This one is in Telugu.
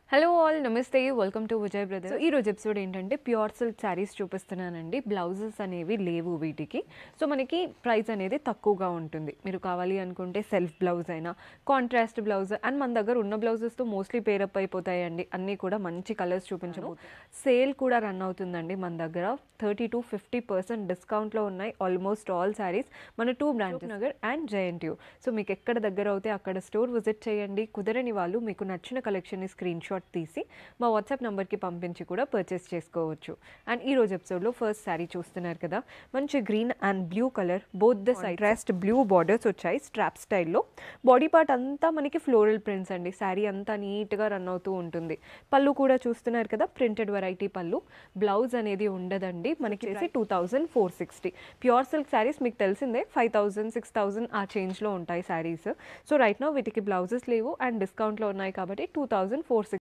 హలో ఆల్ నమస్తే వెల్కమ్ టు విజయ్ బ్రదర్స్. ఈ రోజు ఎపిసోడ్ ఏంటంటే ప్యూర్ సిల్క్ శారీస్ చూపిస్తున్నానండి. బ్లౌజెస్ అనేవి లేవు వీటికి. సో మనకి ప్రైస్ అనేది తక్కువగా ఉంటుంది. మీరు కావాలి అనుకుంటే సెల్ఫ్ బ్లౌజ్ అయినా కాంట్రాస్ట్ బ్లౌజ్ అండ్ మన దగ్గర ఉన్న బ్లౌజెస్తో మోస్ట్లీ పేరప్ అయిపోతాయండి. అన్నీ కూడా మంచి కలర్స్ చూపించము. సేల్ కూడా రన్ అవుతుందండి మన దగ్గర. 30-50% డిస్కౌంట్లో ఉన్నాయి ఆల్మోస్ట్ ఆల్ శారీస్. మన 2 branches Nagar and JNTU. So మీకు ఎక్కడ దగ్గర అవుతే అక్కడ స్టోర్ విజిట్ చేయండి. కుదరని వాళ్ళు మీకు నచ్చిన కలెక్షన్ని స్క్రీన్ షాట్ తీసి మా వాట్సాప్ నెంబర్కి పంపించి కూడా పర్చేస్ చేసుకోవచ్చు. అండ్ ఈ రోజు ఎపిసోడ్లో ఫస్ట్ శారీ చూస్తున్నారు కదా, మంచి green and blue colour, both the side contrast blue borders వచ్చాయి స్ట్రాప్ స్టైల్లో. బాడీ పార్ట్ అంతా మనకి ఫ్లోరల్ ప్రింట్స్ అండి. శారీ అంతా నీట్గా రన్ అవుతూ ఉంటుంది. పళ్ళు కూడా చూస్తున్నారు కదా, ప్రింటెడ్ వెరైటీ పళ్ళు. బ్లౌజ్ అనేది ఉండదండి. మనకి చేసి 2460. ప్యూర్ సిల్క్ శారీస్ మీకు తెలిసిందే 5000-6000 ఆ చేంజ్లో ఉంటాయి శారీస్. సో రైట్ నో వీటికి బ్లౌజెస్ లేవు అండ్ డిస్కౌంట్లో ఉన్నాయి కాబట్టి 2460